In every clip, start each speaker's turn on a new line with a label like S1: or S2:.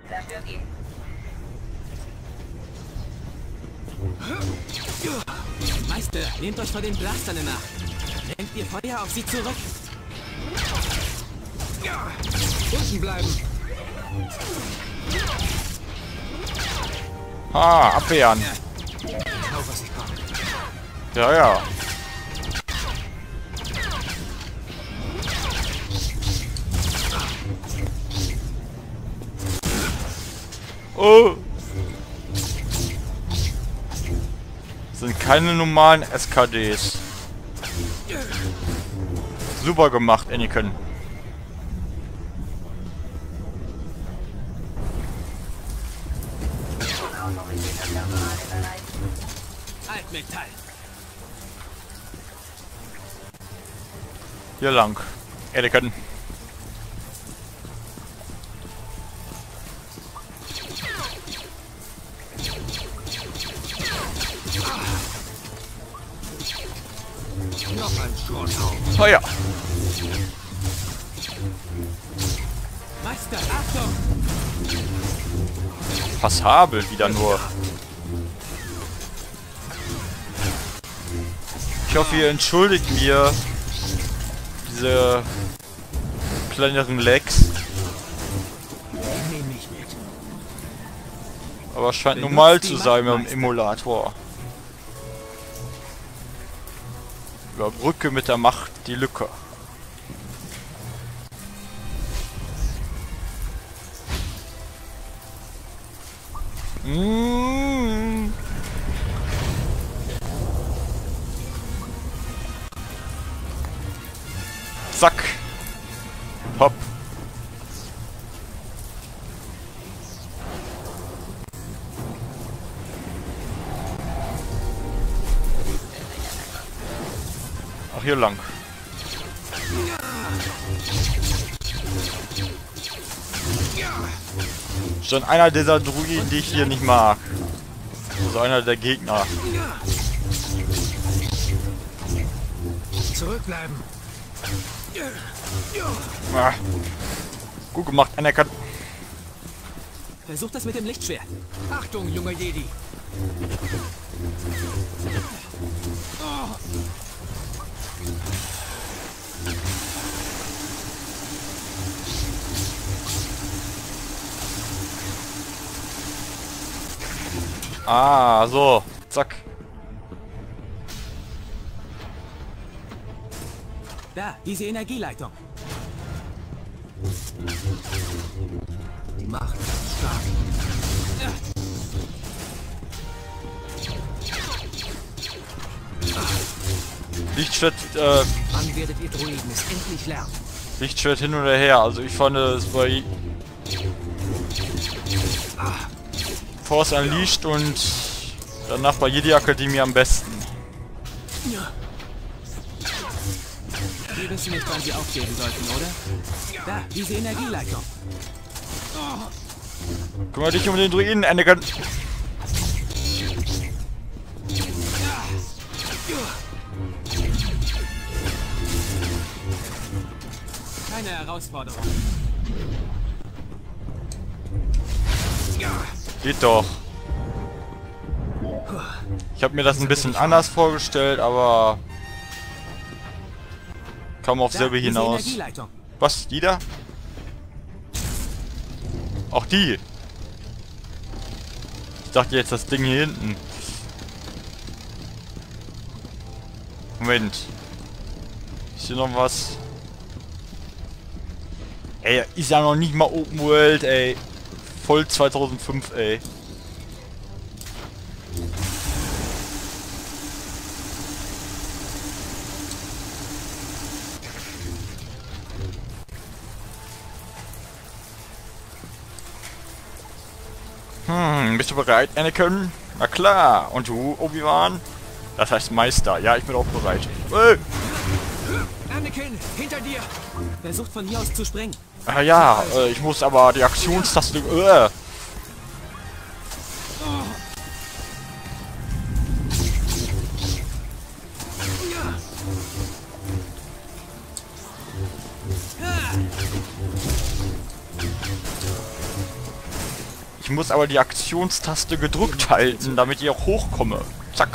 S1: Zerstört ihn.
S2: Meister, nehmt euch vor den Blastern in Acht. Lenkt ihr Feuer auf sie zurück. Unten bleiben.
S3: Abwehren.
S2: Schau, was ich brauche.
S3: Ja, ja. Oh. Sind keine normalen SKDs. Super gemacht, Anakin.
S2: Altmetall.
S3: Hier lang. Anakin.
S2: Noch ein Schrotthaufen.
S3: Feuer.
S2: Meister, Achtung!
S3: Passabel wieder nur. Ich hoffe, ihr entschuldigt mir diese kleineren Lags.
S2: Nehm mich mit.
S3: Aber es scheint normal zu sein beim Emulator. Überbrücke mit der Macht die Lücke. Zack. Hopp. Ach, hier lang. Schon einer dieser Druiden, die ich hier nicht mag. Also einer der Gegner.
S2: Zurückbleiben.
S3: Ah. Gut gemacht, Anakin.
S2: Versucht das mit dem Lichtschwert. Achtung, junger Jedi.
S3: Ah, so. Zack.
S2: Da, diese Energieleitung. Die Macht ist stark.
S3: Lichtschwert,
S2: Wann werdet ihr Druiden es endlich lernen?
S3: Lichtschwert hin oder her. Also ich fand es bei Force Unleashed und danach bei Jedi Akademie am besten.
S2: Wir wissen nicht, wann sie aufgeben sollten, oder? Da, diese Energieleitung.
S3: Kümmere dich um den Druiden, Anakin.
S2: Keine Herausforderung.
S3: Geht doch. Ich habe mir das ein bisschen anders vorgestellt, aber kam auf selbe
S2: Diese
S3: hinaus.
S2: Energieleitung.
S3: Was? Die da? Auch die? Ich dachte jetzt das Ding hier hinten. Moment. Ist hier noch was? Ey, ist ja noch nicht mal Open World, ey. Voll 2005, ey. Bist du bereit, Anakin? Na klar. Und du, Obi-Wan? Das heißt Meister. Ja, ich bin auch bereit.
S2: Anakin, hinter dir! Versucht von hier aus zu springen.
S3: Ah ja, ich muss aber die Aktionstaste... Ich muss aber die Aktionstaste gedrückt halten, damit ich auch hochkomme. Zack.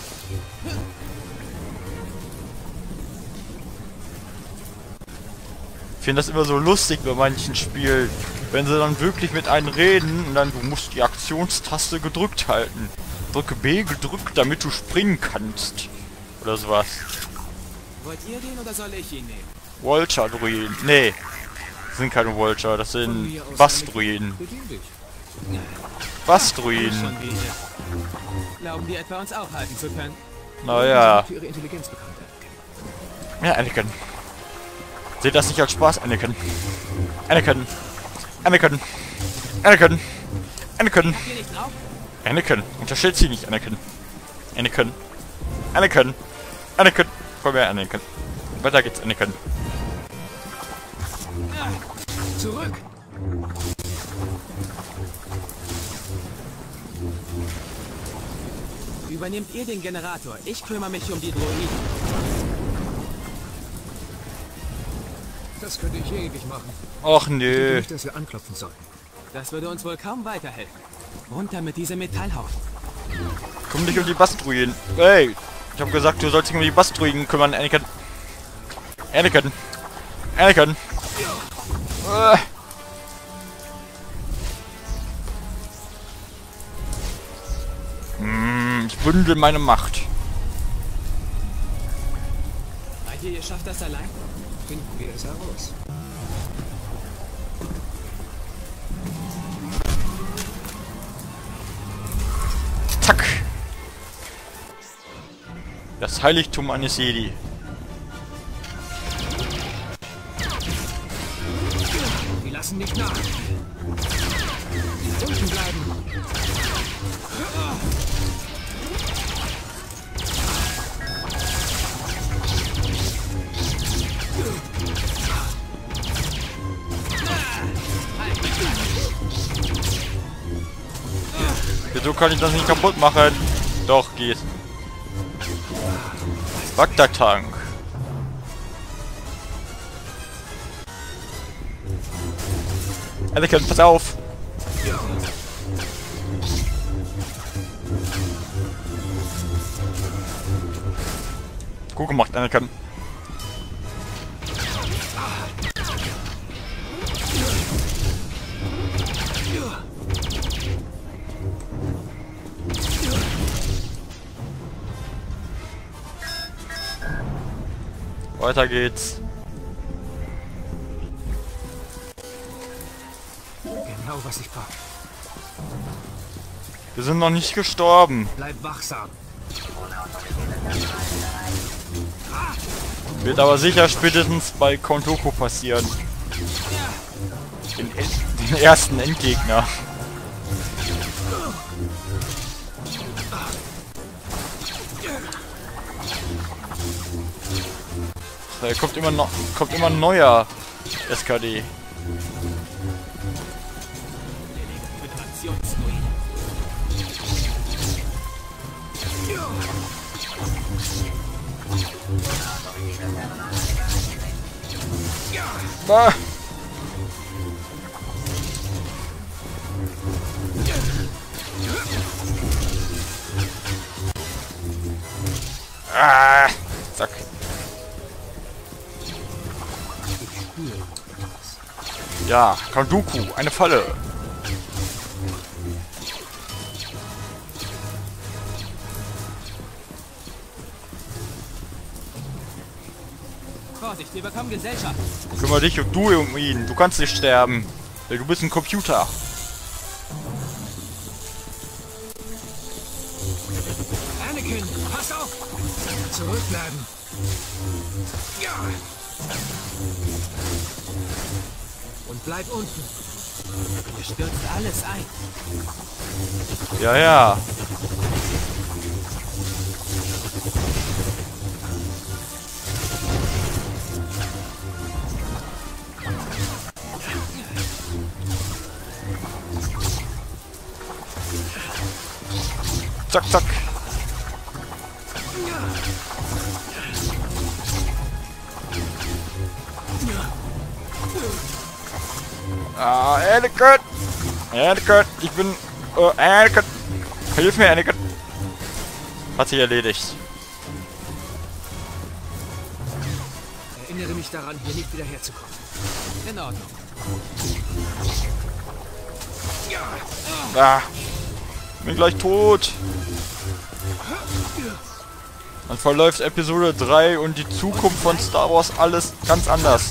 S3: Ich finde das immer so lustig bei manchen Spielen. Wenn sie dann wirklich mit einem reden und dann, du musst die Aktionstaste gedrückt halten. Drücke B gedrückt, damit du springen kannst. Oder sowas.
S2: Wollt ihr den oder soll ich ihn nehmen?
S3: Vulture-Druiden. Nee. Das sind keine Vulture, das sind Bass-Druiden.
S2: Bedien dich.
S3: Bass-Druiden.
S2: Schon wieder. Glauben die etwa uns aufhalten zu können?
S3: Naja.
S2: Für ihre Intelligenz bekannt.
S3: Ja, Anakin. Seht das nicht als Spaß, Anakin. Anakin. Anakin. Anakin. Anakin.
S2: Habt ihr nicht drauf?
S3: Anakin. Unterschätzt sie nicht, Anakin. Anakin. Anakin. Anakin. Komm her, Anakin. Weiter geht's, Anakin.
S2: Zurück! Übernehmt ihr den Generator. Ich kümmere mich um die Droiden.
S1: Das könnte ich ewig machen.
S3: Och
S1: Ich denke
S3: nö.
S1: nicht, dass wir anklopfen sollten.
S2: Das würde uns wohl kaum weiterhelfen. Runter mit diesem Metallhaufen.
S3: Komm nicht um die Bass-Druiden. Hey. Ich hab gesagt, du sollst dich um die Bass-Druiden kümmern, Anakin. Anakin. Anakin. Ich bündel meine Macht.
S2: Meint ihr, ihr schafft das allein?
S1: Finden wir es heraus.
S3: Zack. Das Heiligtum eines Jedi.
S1: Die lassen nicht nach. Unten bleiben.
S3: Wieso kann ich das nicht kaputt machen? Doch, geht. Bagdad-Tank. Anakin, pass auf! Gut gemacht, Anakin. Weiter geht's.
S1: Genau, was ich brauche.
S3: Wir sind noch nicht gestorben.
S1: Bleib wachsam.
S3: Wird aber sicher spätestens bei Count Dooku passieren. Den ersten Endgegner. Da kommt immer ein neuer SKD.
S2: Föderationsdroiden.
S3: Ah. Ah. Zack. Ja, Count Dooku, eine Falle.
S2: Vorsicht, wir bekommen Gesellschaft.
S3: Kümmere dich und du um ihn. Du kannst nicht sterben. Denn du bist ein Computer.
S1: Anakin, pass auf! Zurückbleiben. Ja. Und bleib unten.
S2: Ihr stürzt alles ein.
S3: Ja, ja. Zack, zack. Ah, Anakin! Anakin, ich bin... Anakin! Hilf mir, Anakin! Hat sich erledigt.
S1: Erinnere mich daran, hier nicht wieder herzukommen.
S2: In Ordnung.
S3: Ah, bin gleich tot. Dann verläuft Episode 3 und die Zukunft von Star Wars alles ganz anders.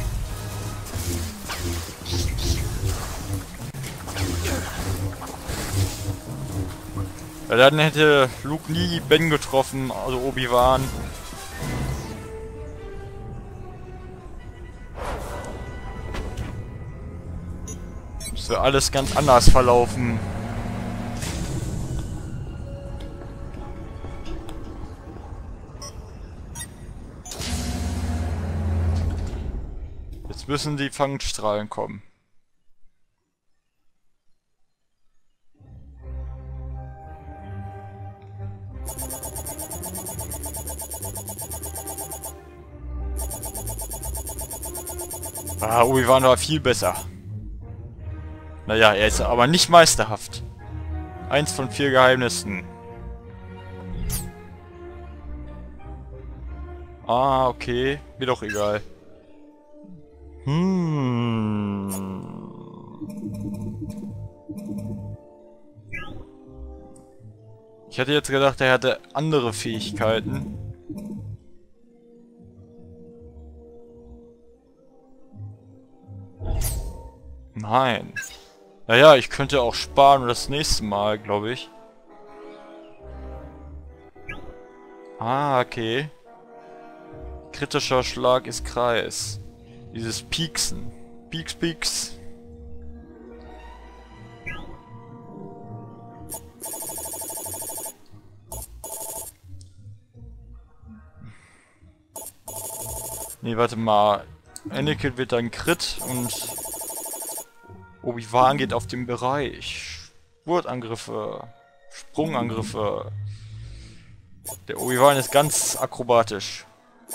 S3: Ja, dann hätte Luke nie Ben getroffen, also Obi-Wan. Das wäre alles ganz anders verlaufen. Jetzt müssen die Fangstrahlen kommen. Ah, Obi-Wan war viel besser. Naja, er ist aber nicht meisterhaft. 1 von 4 Geheimnissen. Ah, okay. Mir doch egal. Ich hätte jetzt gedacht, er hatte andere Fähigkeiten. Nein. Naja, ich könnte auch sparen das nächste Mal, glaube ich. Ah, okay. Kritischer Schlag ist Kreis. Dieses Pieksen. Pieks, Pieks. Nee, warte mal. Anakin wird dann Crit und Obi-Wan geht auf den Bereich. Spurtangriffe. Sprungangriffe. Der Obi-Wan ist ganz akrobatisch.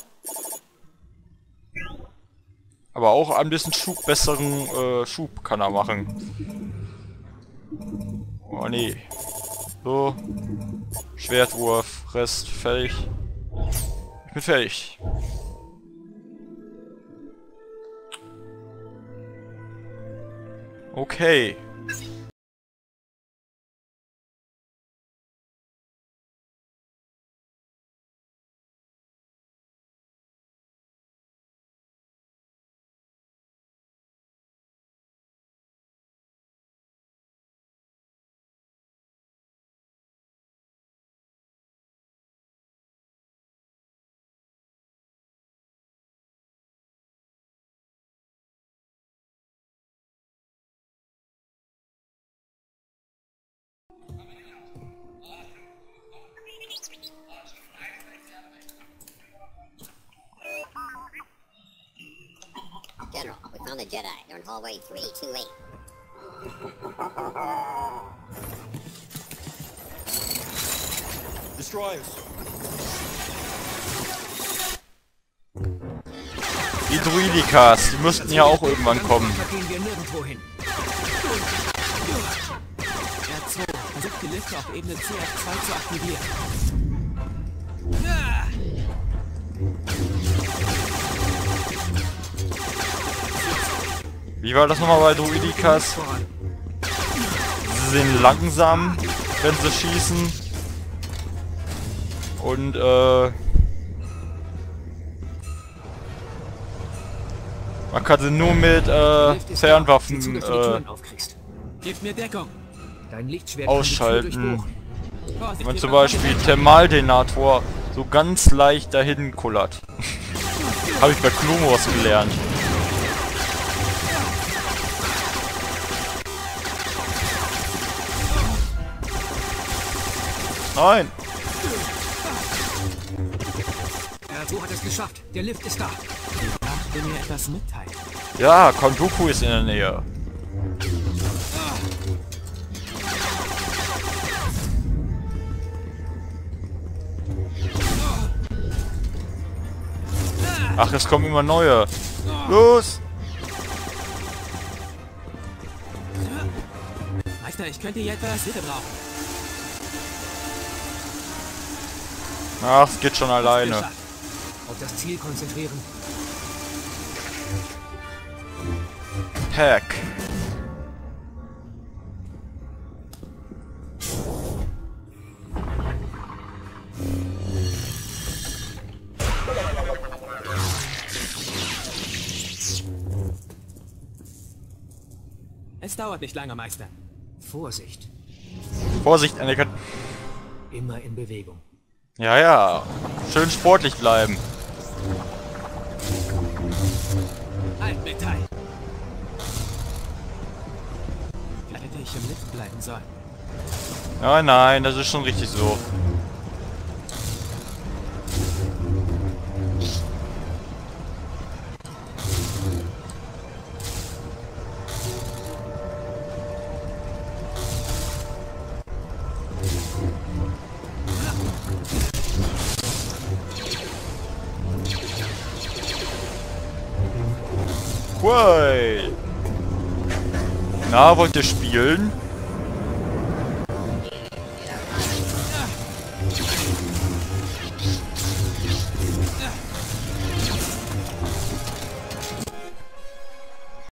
S3: Aber auch ein bisschen besseren Schub kann er machen. Oh nee. So. Schwertwurf. Rest. Fertig. Ich bin fertig. Okay.
S4: General, we found the Jedi. They're in hallway 328.
S5: Destroyers.
S3: Die Druidikas, die müssten ja auch irgendwann kommen.
S1: Da gehen wir nirgendwo hin.
S2: R2, versucht die Lifte auf Ebene CF2 zu aktivieren.
S3: Wie war das nochmal bei Druidikas? Sie sind langsam, wenn sie schießen. Und man kann sie nur mit Fernwaffen
S2: Gib mir Deckung.
S1: Dein Lichtschwert kann die Tür
S3: ausschalten.
S1: durchbohren.
S2: Vorsicht,
S3: Wenn man zum
S2: jemand
S3: Beispiel Thermaldenator so ganz leicht dahin kullert. Habe ich bei Clone Wars gelernt. Nein!
S1: R2 hat es geschafft. Der Lift ist da.
S2: Ich will mir etwas mitteilen.
S3: Ja, Kondoku ist in der Nähe. Ach, es kommen immer neue.
S2: Meister, ich könnte hier etwas Hilfe brauchen.
S3: Ach, es geht schon alleine.
S2: Geschafft.
S1: Auf das Ziel konzentrieren.
S3: Hack.
S2: Es dauert nicht lange, Meister.
S1: Vorsicht.
S3: Vorsicht, Anakin.
S1: Immer in Bewegung.
S3: Ja, ja. Schön sportlich bleiben.
S2: Altmetall. Vielleicht hätte ich im Lift bleiben sollen.
S3: Nein, nein, das ist schon richtig so. Way. Na, wollt ihr spielen?